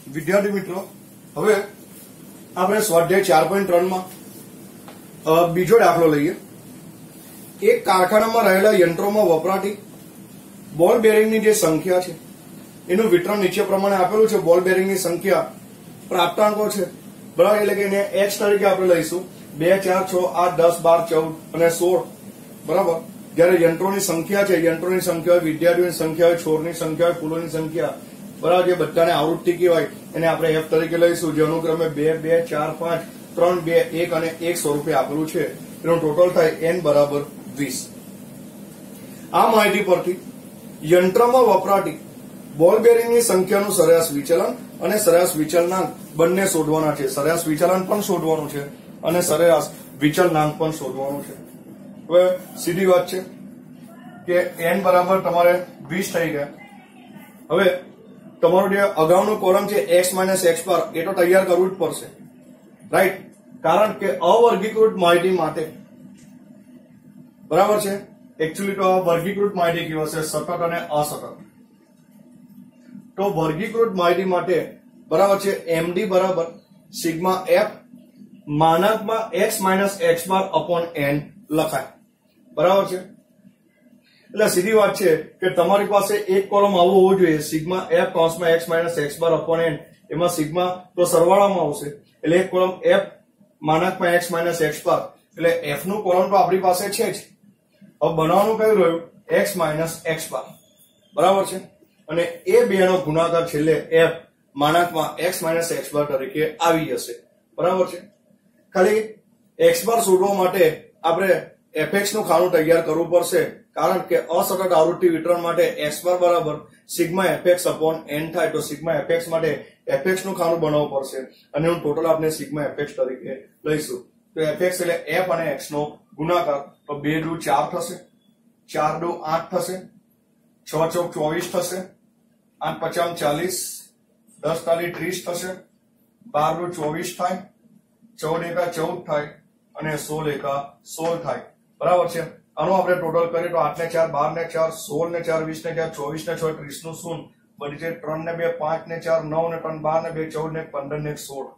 વિદ્યાર્થી મિત્રો, હવે આપણે સ્વાધ્યાય 4.3 માં બીજો દાખલો લઈએ। એક કારખાનામાં રહેલા યંત્રોમાં વપરાતી બોલ બેરિંગની જે સંખ્યા છે એનું વિતરણ નીચે પ્રમાણે આપેલું છે। બોલ બેરિંગની સંખ્યા પ્રાપ્તાંકો છે, બરાબર, એટલે કે એને x તરીકે આપણે લઈશું 2 4 6 8 10 12 14 અને 16, બરાબર। જ્યારે યંત્રોની સંખ્યા છે, યંત્રોની સંખ્યા, વિદ્યાર્થીઓની સંખ્યા, છોડની સંખ્યા, ફૂલોની સંખ્યા, બરાબર, જે બધાને આવૃત્તિ કહેવાય એને આપણે f તરીકે લઈશું, જે અનુક્રમે 2 2 4 5 3 2 1 અને 1 સ્વરૂપે આપેલું છે। એનું ટોટલ થાય n બરાબર 20। આ માહિતી પરથી યંત્રમાં વપરાતી બોલ બેરિંગની સંખ્યાનું સરેરાશ વિચલન અને સરેરાશ વિચલનાંક બંને શોધવાના છે। સરેરાશ વિચલન પણ શોધવાનું છે અને સરેરાશ વિચલનાંક પણ શોધવાનું છે। હવે સીધી વાત છે કે n બરાબર તમારે 20 થઈ ગયા। હવે તમારું જે અગાઉનું કોલમ છે x - x બાર એ તો તૈયાર કરવું જ પડશે, રાઈટ, કારણ કે અવર્ગીકૃત માહિતી માટે, બરાબર છે, એકચ્યુઅલી તો વર્ગીકૃત માહિતી કહેવાશે સતત અને અસતત। તો વર્ગીકૃત માહિતી માટે, બરાબર છે, md બરાબર સિગ્મા f માનાંકમાં x - x bar upon n લખાય, બરાબર છે। એટલે સીધી વાત છે કે તમારી પાસે એક કોલમ આવો હોવો જોઈએ, સિગ્મા f કૌંસમાં x - x bar upon n, એમાં સિગ્મા તો સરવાળામાં આવશે, એટલે એક કોલમ f માનાંકમાં x - x બાર, એટલે f નું કોલમ તો આપણી પાસે છે જ। હવે બનાવવાનું કયું રહ્યું? x - x બાર, બરાબર છે, અને એ બેનો ગુણાકાર છેલ્લે f માનાંકમાં x - x બાર તરીકે આવી જશે, બરાબર છે। ખાલી x બાર શોધવા માટે આપણે fx નું ખાનું તૈયાર કરવું પડશે, કારણ કે અસતત આવૃત્તિ વિતરણ માટે x બાર બરાબર સિગ્મા fx અપોન n થાય, તો સિગ્મા fx માટે fx નું ખાનું બનાવવું પડશે અને એનું ટોટલ આપણે સિગ્મા fx તરીકે લઈશું। તો fx એટલે f અને x નો ગુણાકાર, તો 2 દુ 4 થશે, 4 દુ 8 થશે, 6 ચોક 24 થશે, 8 પચામ 40, 10 તાલી 30 થશે, 12 દુ 24 થાય, 14 એકા 14 થાય અને 16 એકા 16 થાય, બરાબર છે। આનો આપણે ટોટલ કરીએ તો 8 ને 4 12 ને 4 16 ને 4 20 ને 4 24 ને 6 30 નું શૂન્ય, બની જાય 3 ને 2 5 ને 4 9 ને 3 12 ને 2 14 ને 15 ને 16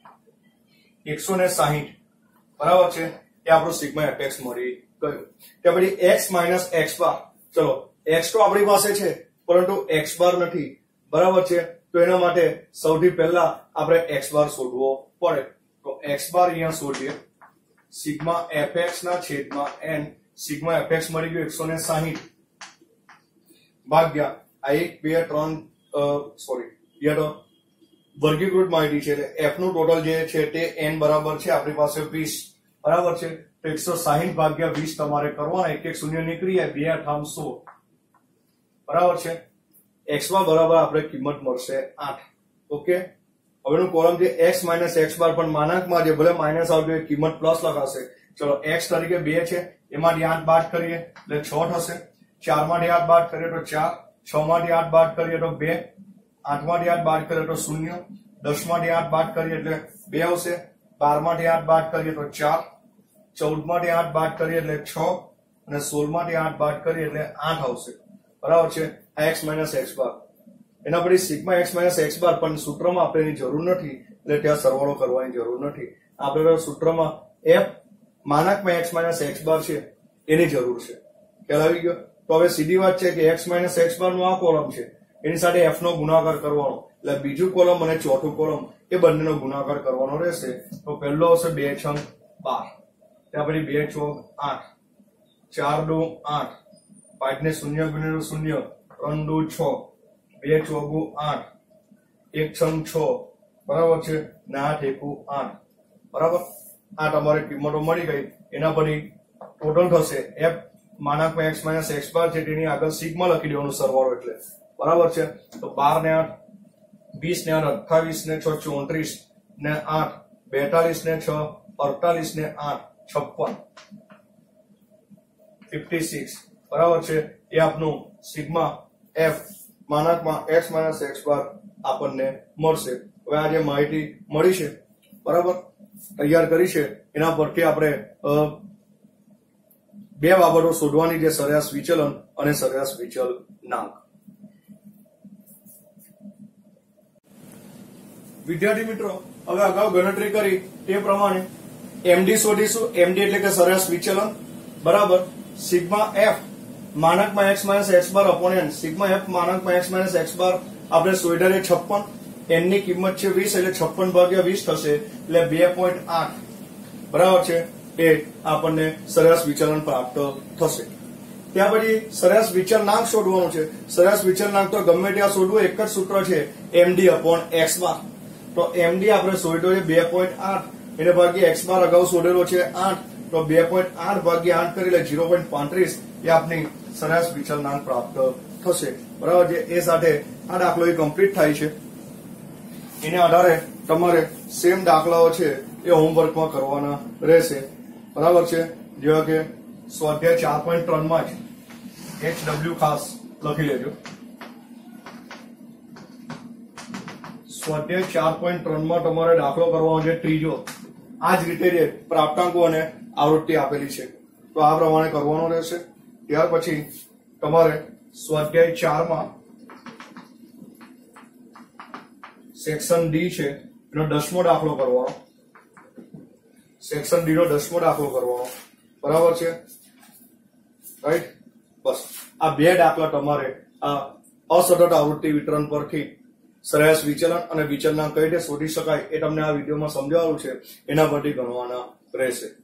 160, બરાબર છે। એ આપણું સિગ્મા fx મળી ગયું। કે પછી x - x બાર, ચલો x તો આપણી પાસે છે પરંતુ x બાર નથી, બરાબર છે, તો એના માટે સૌથી પહેલા આપણે x બાર શોધવો પડે। તો x બાર અહીંયા શોધીએ, સિગ્મા fx ના છેદમાં n, સિગ્મા fx મળી ગયું 160 ભાગ્યા આ 1 2 3 સોરી યાર વર્ગીકૃત માહિતી છે, એટલે f નું ટોટલ જે છે તે n બરાબર છે આપણી પાસે 20, બરાબર છે। તો 160 ભાગ્યા 20 તમારે કરવાના, એક એક શૂન્ય નીકળી જાય, 2 8 16, બરાબર છે। x માં બરાબર આપણે કિંમત મળશે 8, ઓકે। હવેનું કોલમ જે x - x બાર પણ માનાંકમાં જે ભલે માઇનસ આવતું એ કિંમત પ્લસ લખાશે। ચલો x તરીકે 2 છે, એમાંથી 8 બાદ કરીએ એટલે 6 થશે, 4 માંથી 8 બાદ કરીએ તો 4, 6 માંથી 8 બાદ કરીએ તો 2, 8 માંથી 8 બાદ કરીએ તો 0, 10 માંથી 8 બાદ કરીએ એટલે 2 આવશે, 12 માંથી 8 બાદ કરીએ તો 4, 14 માંથી 8 બાદ કરીએ એટલે 6 અને 16 માંથી 8 બાદ કરીએ એટલે 8 આવશે, બરાબર છે। આ x - x બાર, એના પછી સિગ્મા x - x બાર, પણ સૂત્રમાં આપણે એની જરૂર નથી, એટલે ત્યાં સરવાળો કરવાની જરૂર નથી, આપણે સૂત્રમાં f માનાંકમાં x - x બાર છે એની જરૂર છે, ખ્યાલ આવી ગયો। તો હવે સીધી વાત છે કે x - x બાર નો આ કોલમ છે એની સાથે f નો ગુણાકાર કરવાનો, એટલે બીજું કોલમ અને ચોથું કોલમ એ બંનેનો ગુણાકાર કરવાનો રહેશે। તો પહેલો હશે 2 6 12, ત્યાં પછી 2 ચોક 8, 4 દુ 8, 5 ને 0 ગુણ્યા 0, 3 દુ 6, 2 ચોગુ 8, 1 6 6, બરાબર છે, ને 8 એકુ 8, બરાબર। આ તમારે કિંમતો મળી ગઈ, એના પછી ટોટલ થશે f માનાંકમાં x - x બાર છે તેની આગળ સિગ્મા લખી દેવાનું સરવાળો એટલે, બરાબર છે। તો 12 ને 8 20 ને 8 28 ને 6 34 ને 8 42 ને 6 48 ને 8 56 56, બરાબર છે। એ આપનું સિગ્મા f માનાંકમાં x - x બાર આપણને મળશે। હવે આ જે માહિતી મળી છે, બરાબર, તૈયાર કરી છે, એના પરથી આપણે બે બાબતો શોધવાની, જે સરેરાશ વિચલન અને સરેરાશ વિચલનાંક। વિદ્યાર્થી મિત્રો હવે અગાઉ ગણતરી કરી તે પ્રમાણે એમડી શોધીશું. એમડી એટલે કે સરેરાશ વિચલન બરાબર સિગ્મા એફ માનકમાં x minus x bar upon n. Sigma F માનકમાં x માઇનસ x બાર આપણે શોધ્યા છે 56, n ની કિંમત છે 20 એટલે 56 ભાગ્યા 20 થશે એટલે 2.8 બરાબર છે એ આપણને સરેરાશ વિચલન પ્રાપ્ત થશે. ત્યાર પછી સરેરાશ વિચલનાંક શોધવાનું છે. સરેરાશ વિચલનાંક તો ગમે ત્યાં શોધવું, એક જ સૂત્ર છે md અપોન x બાર. તો md આપણે શોધ્યો છે 2.8 એને ભાગ્યા x બાર અગાઉ શોધેલો છે 8 તો 2.8 ભાગ્યા 8 કરી લે 0.35 એ આપની સરેરાશ વિચલનાંક પ્રાપ્ત થશે બરાબર છે. એ સાથે આ દાખલો કમ્પ્લીટ થાય છે. એના આધારે તમારે સેમ દાખલાઓ છે એ હોમવર્કમાં કરવાના રહેશે બરાબર છે. જેવા કે સ્વાધ્યાય 4.3 માં જ HW ખાસ લખી લેજો. સ્વાધ્યાય 4.3 માં તમારે દાખલો કરવાનો છે ત્રીજો. આ જ રીતે પ્રાપ્તાંકો અને આવૃત્તિ આપેલી છે તો આ પ્રમાણે કરવાનો રહેશે. ત્યાર પછી તમારે સ્વાધ્યાય 4 માં સેક્શન ડી છે એનો 10મો દાખલો કરવાનો. સેક્શન ડી નો 10મો દાખલો કરવાનો બરાબર છે રાઈટ. બસ આ બે દાખલા તમારે આ અસતત આવૃત્તિ વિતરણ પરથી સરેરાશ વિચલન અને વિચલનાંક કઈ રીતે શોધી શકાય એ તમને આ વિડીયોમાં સમજાવ્યું છે, એના પરથી ગણવાના રહેશે.